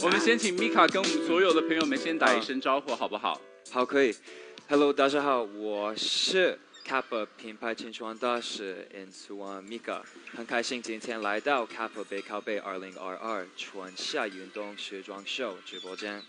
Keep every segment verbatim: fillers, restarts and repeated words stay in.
我们先请 Mika 跟我们所有的朋友们先打一声招呼，好不好？ 好，可以。Hello， 大家好，我是 KAPPA 品牌青春大使 I N T O one Mika， 很开心今天来到 KAPPA 背靠背二零二二春夏运动时装秀直播间。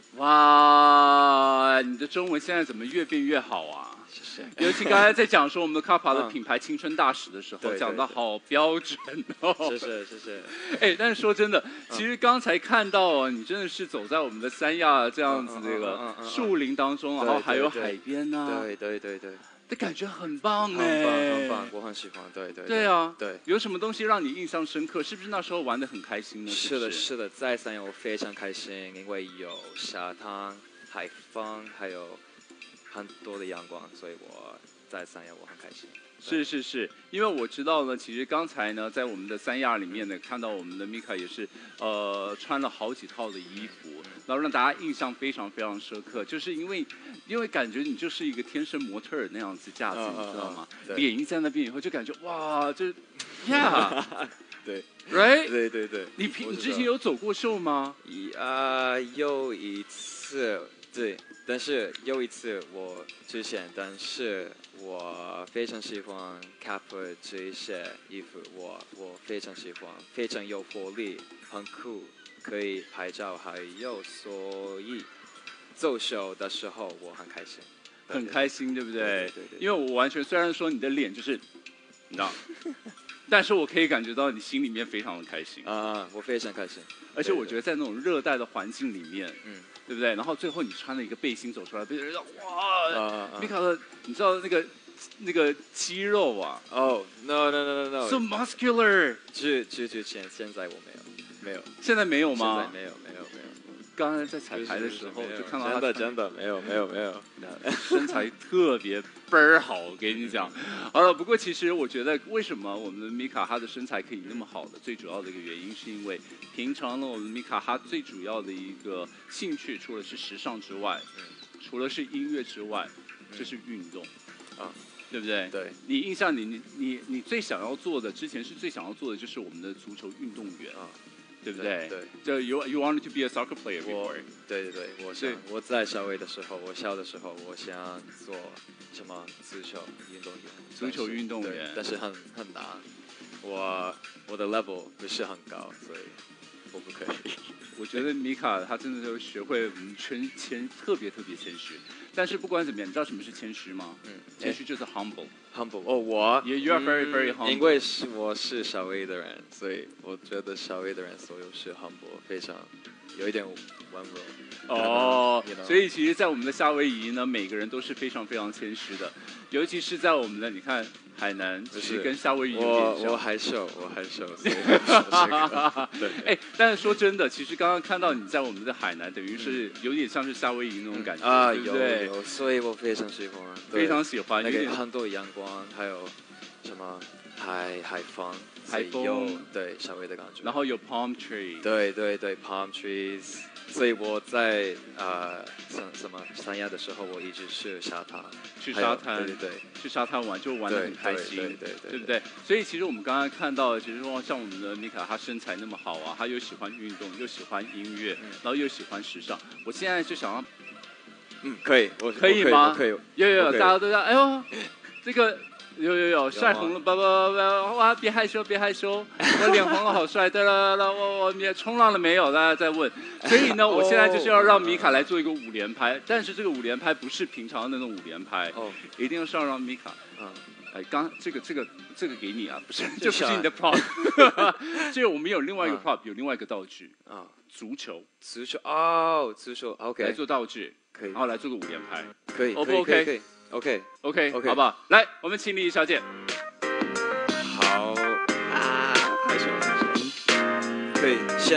哇，你的中文现在怎么越变越好啊？ 谢谢。 尤其刚才在讲说我们的 KAPPA 的品牌青春大使的时候，讲得好标准哦。 谢谢谢谢。 哎，但是说真的，其实刚才看到你真的是走在我们的三亚这样子这个树林当中，然后还有海边呐。 对对对对。 的感觉很棒哎， 很棒很棒，我很喜欢，对对。 对啊， 对。 有什么东西让你印象深刻？是不是那时候玩得很开心呢？ 是的，是的，在三亚我非常开心，因为有沙滩、海风，还有很多的阳光，所以我在三亚我很开心。 是是是，因为我知道呢，其实刚才呢，在我们的三亚里面呢，看到我们的 Mika 也是呃穿了好几套的衣服，然后让大家印象非常非常深刻，就是因为因为感觉你就是一个天生模特儿那样子架子，你知道吗？脸一在那边以后，就感觉哇，就呀， 对 ，right， 对对对。 你平你之前有走过秀吗？ 啊，有一次，对。但是有一次我之前，但是我非常喜欢 KAPPA 这些衣服，我我非常喜欢，非常有活力，很酷，可以拍照，还有所以走秀的时候我很开心， 很开心，对不对？ 对对对。 因为我完全虽然说你的脸就是，你知道，但是我可以感觉到你心里面非常的开心啊，我非常开心， 而且我觉得在那种热带的环境里面， 嗯。 对不对？然后最后你穿了一个背心走出来，被人说哇 ，Mika 的，你知道那个那个肌肉啊？ 哦 ，no no no no no，so muscular。 之之之前现在我没有，没有。 现在没有吗？ 现在没有没有没有。 刚才在彩排的时候就看到他真的真的没有没有没有， 身材特别倍儿好，我跟你讲。好了，不过其实我觉得为什么我们的 Mika 她的身材可以那么好的，最主要的一个原因是因为平常呢，我们 Mika 她最主要的一个兴趣，除了是时尚之外，除了是音乐之外，就是运动，啊，对不对？ 对。 你印象你你你你最想要做的，之前是最想要做的就是我们的足球运动员啊。对不对？ 对， 就 you you wanted to be a soccer player before。 对对对，我想我在小学的时候，我小的时候，我想做什么足球运动员。 足球运动员， 但是很很难，我我的 level 不是很高，所以我不可以。 我觉得米卡他真的就学会我们谦谦特别特别谦虚，但是不管怎么样，你知道什么是谦虚吗？嗯，谦虚就是 humble。humble 哦，我 you you are very very humble。 因为是我是小威的人，所以我觉得小威的人所有是 humble， 非常有一点温柔。 哦，所以其实，在我们的夏威夷呢，每个人都是非常非常谦虚的，尤其是在我们的你看海南，其实跟夏威夷有点像。 我我害羞，我害羞。 对，哎，但是说真的，其实刚刚看到你在我们的海南，等于是有点像是夏威夷那种感觉， 啊， 对不对？ 有有，所以我非常喜欢， 非常喜欢， 那个很多阳光，还有什么海海风， 海风， 对夏威夷的感觉。 然后有 palm tree， 对对对 ，palm trees。所以我在呃什什么三亚的时候，我一直去沙滩， 去沙滩， 对对对， 去沙滩玩就玩得很开心， 对对对， 对不对？所以其实我们刚刚看到，其实说像我们的米卡，她身材那么好啊，她又喜欢运动，又喜欢音乐，然后又喜欢时尚。我现在就想要， 嗯，可以，我可以吗？ 可以， 有有有，大家都在，哎呦，这个。有有有，晒红了，不不不，哇！别害羞，别害羞，我脸红了，好帅！对了了，我我你冲浪了没有？大家在问，所以呢，我现在就是要让米卡来做一个五连拍，但是这个五连拍不是平常的那种五连拍，哦，一定是要让米卡，嗯，哎，刚这个这个这个给你啊，不是，这不是你的 prop， 这个我们有另外一个 prop， 有另外一个道具啊，足球， 足球哦，足球 ，OK， 来做道具， 可以， 然后来做个五连拍， 可以 ，O 不 OK？ OK OK OK， 好不好？来，我们请李小姐。 好啊，害羞害羞。可以，先。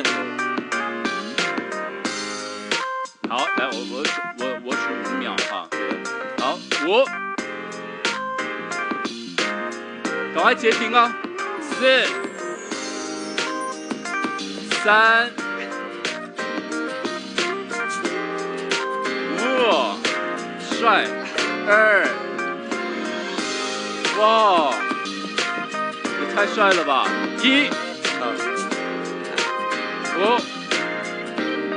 好，来，我我我我数五秒哈。好，五，赶快截停啊！四、三、五，帅。二，哇，也太帅了吧！一，五，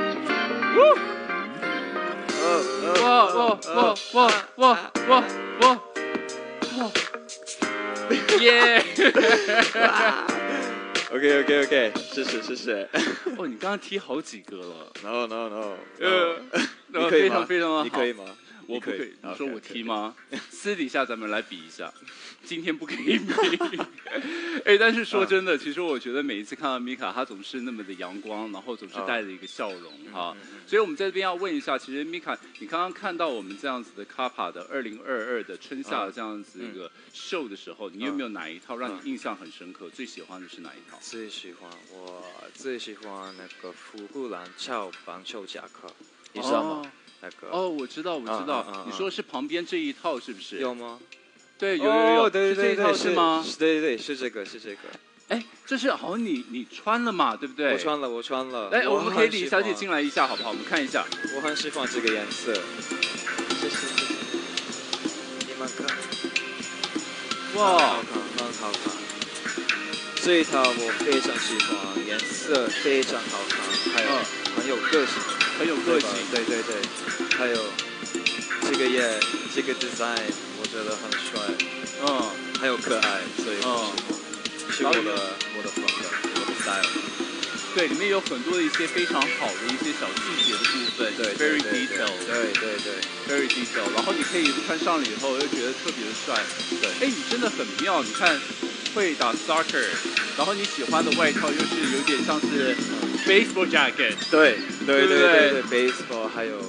OK OK OK， 谢谢谢谢。 哦，你刚刚踢好几个了。 No No No， 呃， 你可以非常非常好。 你可以吗？ 我不可以。你说我踢吗？私底下咱们来比一下。今天不可以比。哎，但是说真的，其实我觉得每一次看到 Mika， 他总是那么的阳光，然后总是带着一个笑容哈。所以我们在这边要问一下，其实 Mika， 你刚刚看到我们这样子的 KAPPA 的二零二二的春夏的这样子一个秀的时候，你有没有哪一套让你印象很深刻？最喜欢的是哪一套？ 最喜欢我最喜欢那个富布兰翘棒球夹克，你知道吗？那个哦，我知道，我知道。你说是旁边这一套是不是？ 有吗？ 对，有有有， 对对对， 是吗？ 对对对，是这个，是这个。 哎，这是好像你你穿了嘛，对不对？ 我穿了，我穿了。 来，我们可以李小姐进来一下，好不好？我们看一下。 我很喜欢这个颜色。谢谢谢谢。你们看。哇，好看，很好看。这一套我非常喜欢，颜色非常好看，还有很有个性， 很有个性。 对对对，还有这个也这个 design 我觉得很帅，嗯，还有可爱，所以我喜欢。是我的我的风格，我的 style。 对，里面有很多的一些非常好的一些小细节的部分， 对 ，very detail， 对对对 ，very detail。然后你可以穿上了以后又觉得特别的帅，对。哎，你真的很妙，你看会打 soccer， 然后你喜欢的外套又是有点像是 baseball jacket， 对对对对对 ，baseball 还有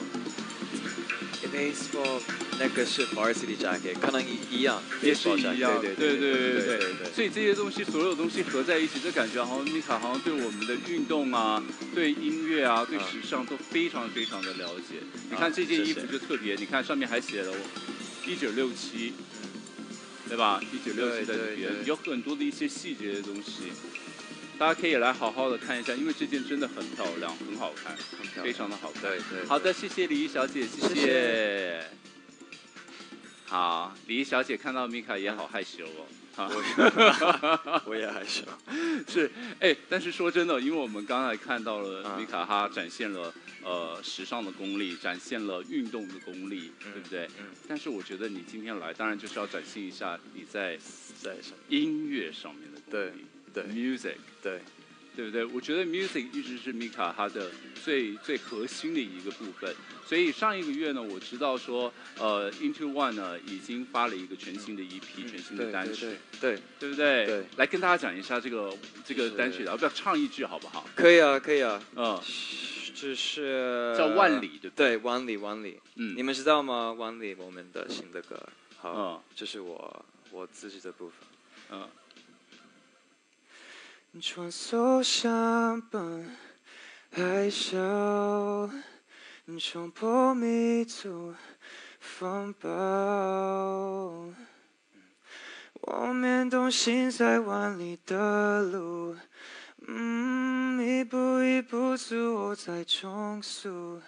baseball。那个是 varsity jacket， 可能一样， 也是一样， 对对对对对对。所以这些东西，所有东西合在一起，就感觉好像Mika好像对我们的运动啊、对音乐啊、对时尚都非常非常的了解。你看这件衣服就特别，你看上面还写了一九六七，对吧？一九六七在这边，有很多的一些细节的东西。大家可以来好好的看一下，因为这件真的很漂亮，很好看，非常的好看。 对对。 好的，谢谢李小姐，谢谢。好，李小姐看到Mika也好害羞哦。 我, 我也害羞。 是，哎，但是说真的，因为我们刚才看到了Mika，她展现了呃时尚的功力，展现了运动的功力，嗯、对不对？嗯。但是我觉得你今天来，当然就是要展现一下你在在音乐上面的功力， 对对 ，music， 对。对不对？我觉得 music 一直是 Mika 它的最最核心的一个部分。所以上一个月呢，我知道说，呃 ，I N T O one 呢已经发了一个全新的 E P，、嗯、全新的单曲， 对 对, 对, 对不对？ 对。 来跟大家讲一下这个这个单曲，要不要唱一句好不好？ 可以啊，可以啊。 嗯， 就是叫万里，对不对？ 对，万里万里。嗯，你们知道吗？万里，我们的新的歌，好，嗯，就是我我自己的部分，嗯。穿梭相伴，海啸冲破迷途，风暴。我面东行在万里的路，嗯，一步一步自我在重塑，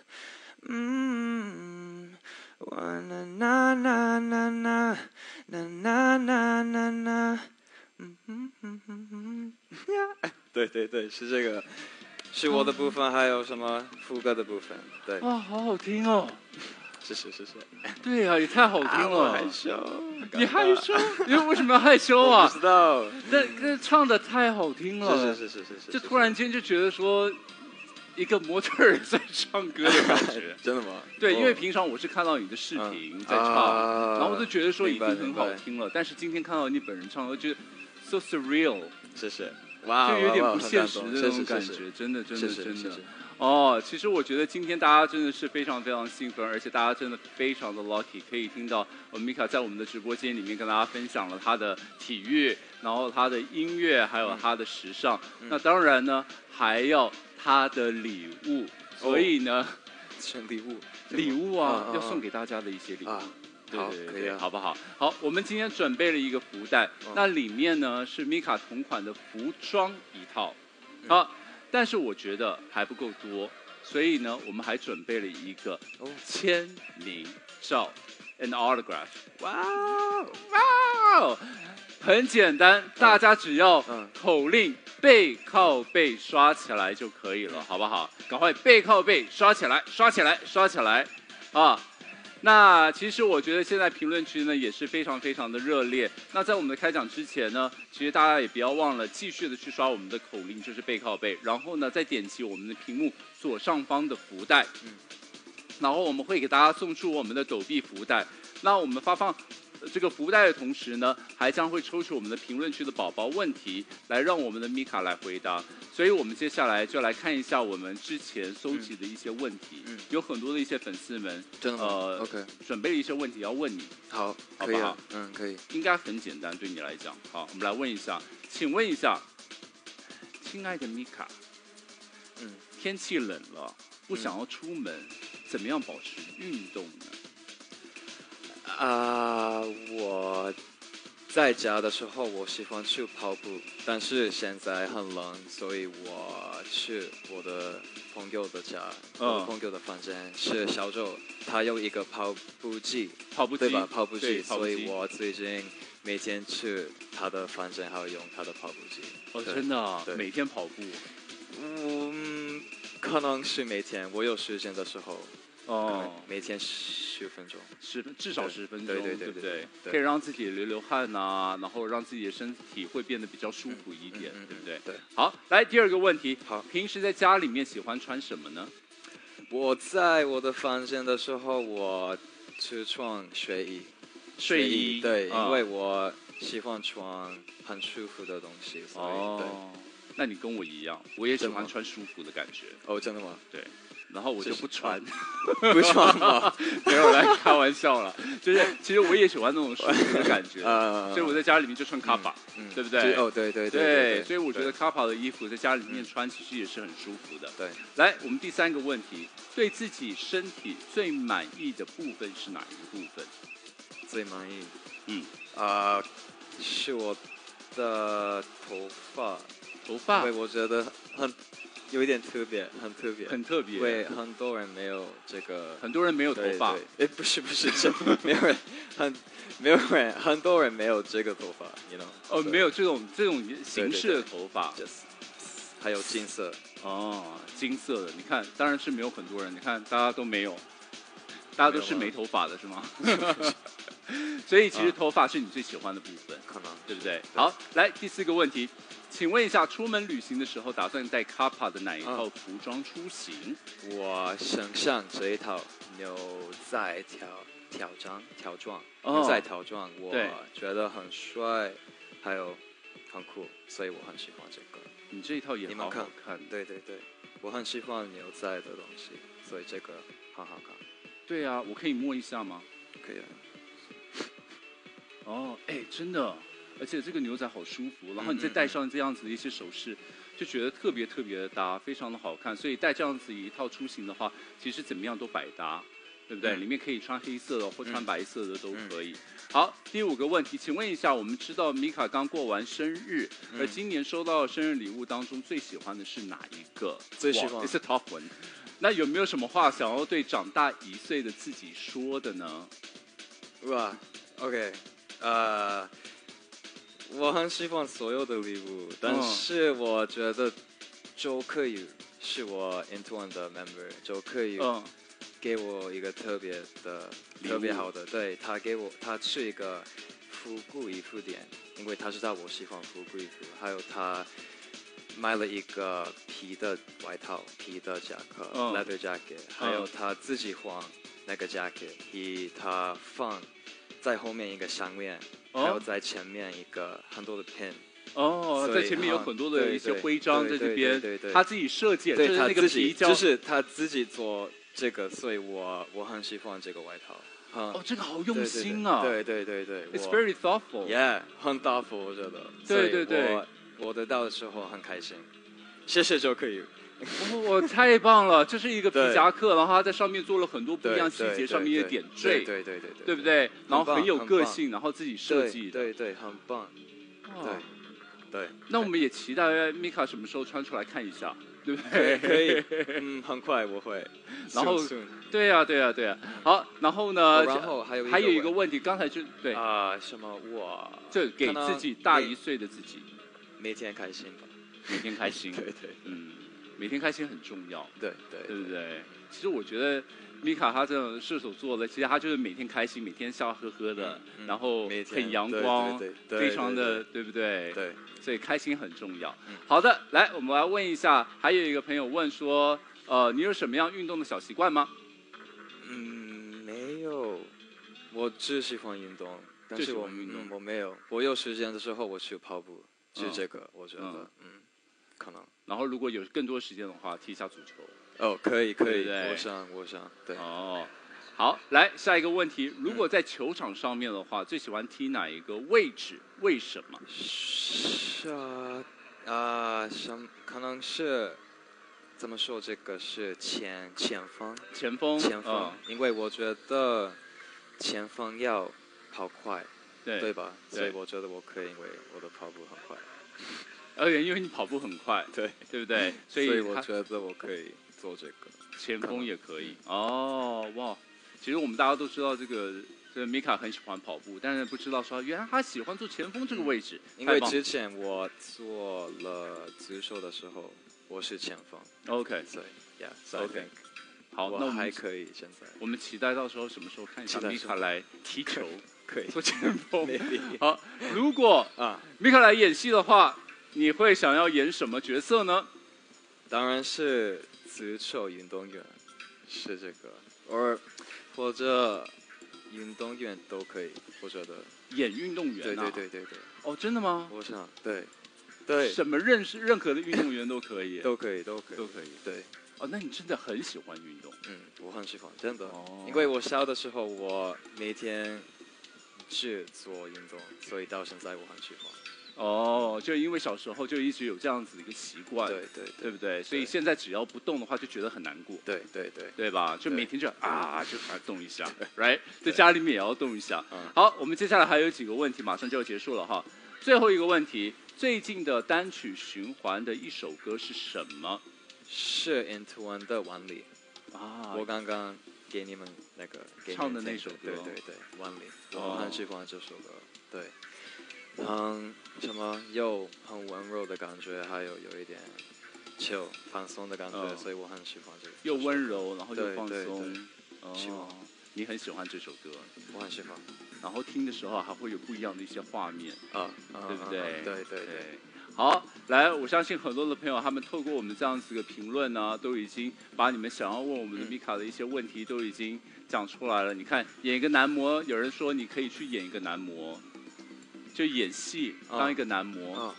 嗯，哇啦啦啦啦啦啦啦啦啦啦。嗯嗯嗯嗯嗯，对对对，是这个，是我的部分，还有什么副歌的部分？对。 哇，好好听哦！ 谢谢谢谢。 对呀、啊，也太好听了。 啊、害羞。 你害羞？你为什么要害羞啊？ 不知道。 这这唱的太好听了。 是是是是是。 就突然间就觉得说，一个模特儿在唱歌的感觉。 真的吗？ 对，因为平常我是看到你的视频在唱， 啊、 然后我就觉得说已经很好听了，但是今天看到你本人唱，我觉得 so surreal， 谢谢，哇， 就有点不现实的那种感觉，真的真的真的。哦，其实我觉得今天大家真的是非常非常兴奋，而且大家真的非常的 lucky， 可以听到我们 Mika 在我们的直播间里面跟大家分享了他的体育，然后他的音乐，还有他的时尚。嗯、那当然呢，还有他的礼物，所以呢， 选礼物， 礼物啊，要送给大家的一些礼物。啊对对对，可以啊，好不好？好，我们今天准备了一个福袋，嗯、那里面呢是 Mika 同款的服装一套，好。嗯但是我觉得还不够多，所以呢，我们还准备了一个签名照 ，an autograph。哇哇，很简单，大家只要口令背靠背刷起来就可以了，好不好？赶快背靠背刷起来，刷起来，刷起来，啊！ 那其实我觉得现在评论区呢也是非常非常的热烈。那在我们的开讲之前呢，其实大家也不要忘了继续的去刷我们的口令，就是背靠背，然后呢再点击我们的屏幕左上方的福袋，嗯，然后我们会给大家送出我们的抖币福袋。那我们发放这个福袋的同时呢，还将会抽取我们的评论区的宝宝问题，来让我们的米卡来回答。所以我们接下来就来看一下我们之前搜集的一些问题，嗯、有很多的一些粉丝们， 真的呃 ，OK， 准备了一些问题要问你， 好， 好不好？ 啊、嗯，可以， 应该很简单，对你来讲。好，我们来问一下，请问一下，亲爱的米卡，嗯，天气冷了，不想要出门，嗯、怎么样保持运动呢？ 啊、uh, 我在家的时候我喜欢去跑步，但是现在很冷，所以我去我的朋友的家，我的朋友的房间是小周，他有一个跑步机， 跑步机对吧？跑步机， 跑步机， 所以我最近每天去他的房间，还有用他的跑步机。 哦，真的啊？每天跑步？ 嗯，可能是每天，我有时间的时候。 哦， 每天十分钟， 十至少十分钟， 对对对对不对？可以让自己流流汗呐、啊，然后让自己的身体会变得比较舒服一点，嗯、对不对？ 对。 好，来第二个问题。 好， 平时在家里面喜欢穿什么呢？ 我在我的房间的时候，我只穿睡衣。 睡衣。 对， 啊、 因为我喜欢穿很舒服的东西，所以哦， 对。 那你跟我一样，我也喜欢穿舒服的感觉。 哦，真的吗？ 对。然后我就不穿， 不穿吗？ 没有来开玩笑了，就是其实我也喜欢那种舒服的感觉，所以我在家里面就穿KAPPA，嗯，对不对？ 哦，对对对，所以我觉得KAPPA的衣服在家里面穿其实也是很舒服的。 对， 来，我们第三个问题，对自己身体最满意的部分是哪一个部分？ 最满意？ 嗯， 啊、呃，是我的头发， 头发， 对，我觉得很。有一点特别，很特别， 很特别。 对，很多人没有这个， 很多人没有头发。 哎，不是不是，这没有人，很没有人，很多人没有这个头发 ，you know。 哦，没有这种这种形式的头发。 对对对 Just, 还有金色。 哦，金色的，你看，当然是没有很多人，你看大家都没有，大家都是没头发的是吗？所以其实头发是你最喜欢的部分， 可能对不对？好，来第四个问题。请问一下，出门旅行的时候打算带KAPPA的哪一套服装出行？ 嗯、我想象这一套牛仔条条装条装， 哦、 牛仔条装，我觉得很帅，还有很酷，所以我很喜欢这个。 你这一套也好好看， 对对对，我很喜欢牛仔的东西，所以这个很好看。 对啊，我可以摸一下吗？ 可以啊。 哦，哎，真的。而且这个牛仔好舒服，然后你再戴上这样子的一些首饰，就觉得特别特别的搭，非常的好看。所以带这样子一套出行的话，其实怎么样都百搭，对不对？嗯、里面可以穿黑色的或穿白色的都可以。嗯、好，第五个问题，请问一下，我们知道米卡刚过完生日，嗯、而今年收到的生日礼物当中最喜欢的是哪一个？ 最喜欢 ，It's a top one。那有没有什么话想要对长大一岁的自己说的呢？ 哇 ，OK， 呃、uh 我很喜欢所有的礼物，但是我觉得就可以是我 I N T O one 的 member， 就可以给我一个特别的、特别好的。对，他给我，他是一个复古衣服店，因为他知道我喜欢复古衣服，还有他买了一个皮的外套、皮的夹克、嗯、leather jacket， 还有他自己换那个 jacket， 以他放在后面一个项链。还有在前面一个很多的 pin， 哦，在前面有很多的一些徽章在这边， 对对对， 他自己设计， 对， 就是那个皮胶， 就是他自己做这个，所以我我很喜欢这个外套。 哦，这个好用心啊！ 对对对对 ，It's very thoughtful。 Yeah， 很 thoughtful， 我觉得。 对对对， 我我得到的时候很开心，谢谢就可以。 哦，太棒了！这是一个皮夹克，然后它在上面做了很多不一样细节上面的点缀， 对对对对， 对不对？然后很有个性，然后自己设计， 对对，很棒。对对。 那我们也期待米卡什么时候穿出来看一下，对不对？ 可以，嗯，很快我会。 然后，对呀对呀对呀。好，然后呢？ 然后还有还有一个问题，刚才就对啊，什么我就给自己大一岁的自己， 每天开心吧， 每天开心。 对对， 嗯。 每天开心很重要。 对对， 对不对？其实我觉得。米卡他这种射手座的，其实他就是每天开心，每天笑呵呵的，嗯、然后很阳光， 对对对非常的 对, 对, 对, 对不对？ 对， 所以开心很重要。 嗯、 好的，来，我们来问一下，还有一个朋友问说，呃，你有什么样运动的小习惯吗？ 嗯，没有，我只喜欢运动，但是我运动、嗯、我没有，我有时间的时候我去跑步，就这个、嗯、我觉得，嗯，嗯可能。 然后如果有更多时间的话，踢一下足球。 哦，可以可以， 对对我想我想对。 哦，好，来下一个问题，如果在球场上面的话，嗯、最喜欢踢哪一个位置？为什么？ 是啊，啊，什可能是怎么说？这个是前前锋， 前锋， 前锋， 哦、 因为我觉得前锋要跑快， 对对吧？ 对所以我觉得我可以，因为我的跑步很快。 而且因为你跑步很快， 对对不对？所以所以我觉得我可以做这个。 前锋也可以哦，哇！其实我们大家都知道这个，这个米卡很喜欢跑步，但是不知道说原来他喜欢做前锋这个位置。 因为之前我做了足球的时候，我是前锋。 OK， 所以 ，Yeah， OK。好， 那我们还可以现在。 我们期待到时候什么时候看一下米卡来踢球， 可以做前锋。好，如果啊米卡来演戏的话，你会想要演什么角色呢？ 当然是足球运动员，是这个，或或者运动员都可以，我觉得。 演运动员、啊？ 对对对对对。 哦，真的吗？ 我想，对，对。 什么认识任何的运动员都可以。 都可以，都可以， 都可以。 对。 哦，那你真的很喜欢运动？ 嗯，我很喜欢，真的。 哦。 因为我小的时候，我每天去做运动，所以到现在我很喜欢。 哦，就因为小时候就一直有这样子的一个习惯， 对对 对, 对不对？所以现在只要不动的话，就觉得很难过。 对对对， 对吧？就每天就啊，就啊动一下 ，right？ 在家里面也要动一下。好，我们接下来还有几个问题，马上就要结束了哈。最后一个问题，最近的单曲循环的一首歌是什么？ 是 I N T O one 的《万里》 啊， 我刚刚给你们那个唱的那首歌， 对对对，《万里》，我很喜欢这首歌，对。嗯，什么有很温柔的感觉，还有有一点 chill 放松的感觉，哦、所以我很喜欢这个。 又温柔，然后又放松。 哦， 你很喜欢这首歌？ 我很喜欢。 然后听的时候还会有不一样的一些画面， 啊， 对不对？ 啊、对对 对, 对。 好，来，我相信很多的朋友，他们透过我们这样子的评论呢，都已经把你们想要问我们的米卡的一些问题都已经讲出来了。你看，演一个男模，有人说你可以去演一个男模。就演戏当一个男模、oh.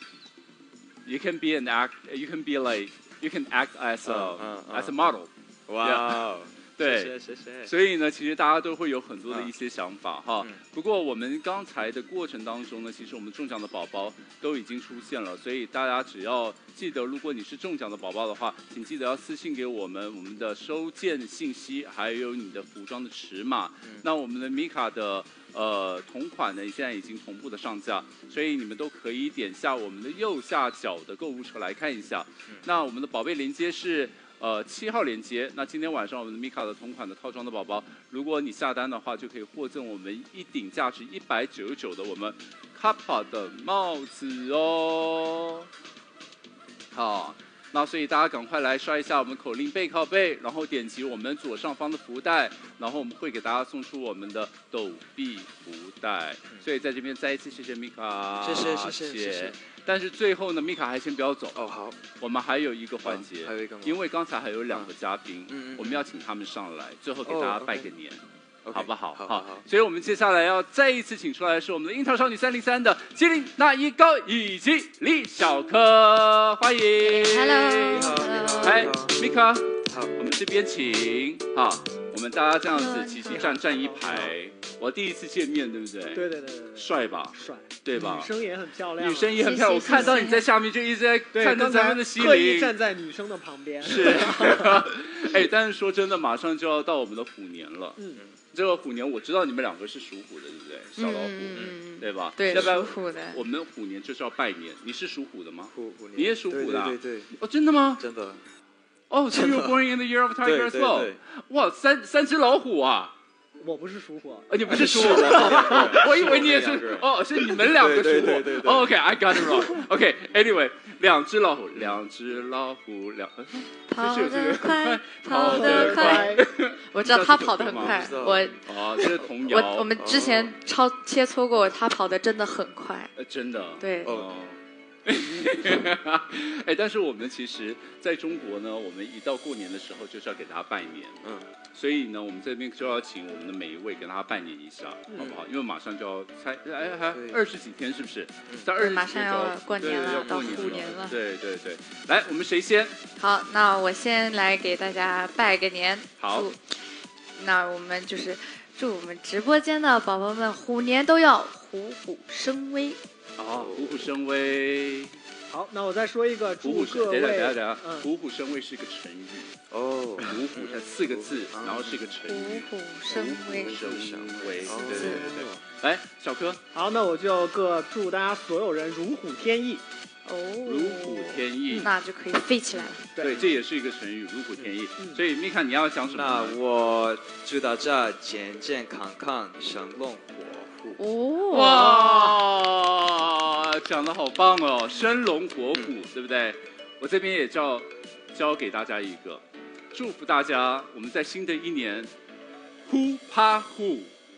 You can be an act. You can be like. You can act as a、uh, uh, as a model. 哇、wow. 对， 谢谢谢谢。 所以呢，其实大家都会有很多的一些想法、uh. 哈。 嗯、 不过我们刚才的过程当中呢，其实我们中奖的宝宝都已经出现了，所以大家只要记得，如果你是中奖的宝宝的话，请记得要私信给我们我们的收件信息，还有你的服装的尺码。嗯、那我们的米卡的。呃，同款呢，现在已经同步的上架，所以你们都可以点下我们的右下角的购物车来看一下。嗯、那我们的宝贝链接是呃七号链接。那今天晚上我们的米卡的同款的套装的宝宝，如果你下单的话，就可以获赠我们一顶价值一百九十九的我们 KAPPA 的帽子哦。好。那所以大家赶快来刷一下我们口令背靠背，然后点击我们左上方的福袋，然后我们会给大家送出我们的抖币福袋。所以在这边再一次谢谢米卡， 谢谢谢谢谢谢。 但是最后呢，米卡还先不要走哦，好， 我们还有一个环节， 哦、还有一个， 因为刚才还有两个嘉宾， 嗯、 我们要请他们上来，最后给大家拜个年。 哦 okay, 好不好？ 好，好，好。 所以我们接下来要再一次请出来的是我们的樱桃少女三零三的麒麟那一高以及李小可，欢迎。 Hello， 你好，你好。 嗨 ，Mika， 好， 我们这边请。好，我们大家这样子齐齐站站一排。我第一次见面，对不对？ 对对对对。 帅吧？ 帅。 对吧？ 女生也很漂亮。 女生也很漂亮，我看到你在下面就一直在看着咱们的西林。 刻意站在女生的旁边。 是。哎，但是说真的，马上就要到我们的虎年了。嗯。这个虎年，我知道你们两个是属虎的，对不对？小老虎， 嗯、 对吧？ 对， 要不然属虎的。 我们虎年就是要拜年。你是属虎的吗？ 虎虎年。 你也属虎的、啊？ 对对对。 哦，真的吗？ 真的。 哦、oh, ，So you were born in the year of Tiger as well？ 哇，三三只老虎啊！ 我不是属火， 呃，你不是属火，我以为你也是，哦，是你们两个属火。哦 OK，I got it wrong。OK，Anyway， 两只老虎，两只老虎，两跑得快，跑得快。我知道他跑得很快，我哦，这是童谣。 我我们之前超切磋过，他跑得真的很快。 呃，真的。 对。 哦。哎，但是我们其实在中国呢，我们一到过年的时候就是要给大家拜年，嗯，所以呢，我们这边就要请我们的每一位跟大家拜年一下，嗯、好不好？因为马上就要才哎还二十几天，是不是？在二十几天马上要过年了， 要到虎年了。 对对对，来，我们谁先？ 好，那我先来给大家拜个年。 好， 那我们就是祝我们直播间的宝宝们虎年都要虎虎生威。 哦，虎虎生威。 好，那我再说一个，祝各位。 等一下，等一下，等一下，虎虎生威是一个成语。哦，虎虎它四个字，然后是一个成语。 虎虎生威。 虎虎生威，对对对对。来，小柯。 好，那我就各祝大家所有人如虎添翼。 哦， 如虎添翼， 那就可以飞起来了。 对，这也是一个成语，如虎添翼。所以Mika，你要讲什么？ 那我祝大家健健康康，生龙活虎。 哦， 哇，讲得好棒哦，生龙活虎，对不对？我这边也教教给大家一个，祝福大家，我们在新的一年，呼啪呼。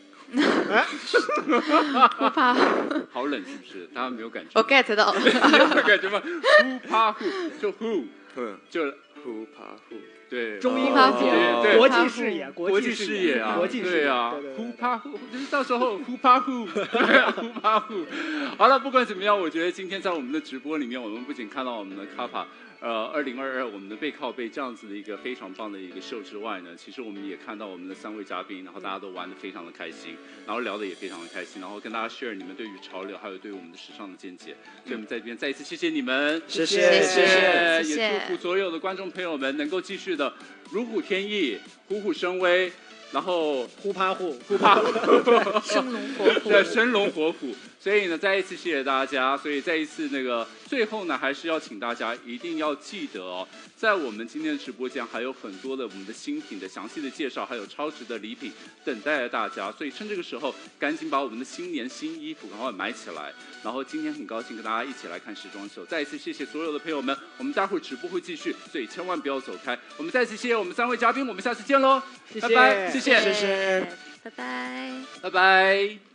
呼啪， 好冷是不是？大家没有感觉？ 我 get 到了， 有感觉吗？呼啪呼，就 who， 就呼啪呼， 对， 中英合对， 国际视野， 国际视野啊， 国际视野， 对啊，呼啪呼，就是到时候呼啪呼，呼啪呼。好了，不管怎么样，我觉得今天在我们的直播里面，我们不仅看到我们的KAPPA。呃，二零二二我们的背靠背这样子的一个非常棒的一个秀之外呢，其实我们也看到我们的三位嘉宾，然后大家都玩得非常的开心，然后聊得也非常的开心，然后跟大家 share 你们对于潮流还有对于我们的时尚的见解。所以我们在这边再一次谢谢你们， 谢谢谢谢， 也祝福所有的观众朋友们能够继续的如虎添翼，虎虎生威。然后呼啪呼， 呼啪呼， 生龙活虎， 对，生龙活虎。所以呢，再一次谢谢大家。所以再一次那个最后呢，还是要请大家一定要记得哦，在我们今天的直播间还有很多的我们的新品的详细的介绍，还有超值的礼品等待着大家。所以趁这个时候，赶紧把我们的新年新衣服赶快买起来。然后今天很高兴跟大家一起来看时装秀。再一次谢谢所有的朋友们，我们待会儿直播会继续，所以千万不要走开。我们再次谢谢我们三位嘉宾，我们下次见喽， 谢谢， 拜拜，谢谢， 谢谢， 拜拜， 拜拜。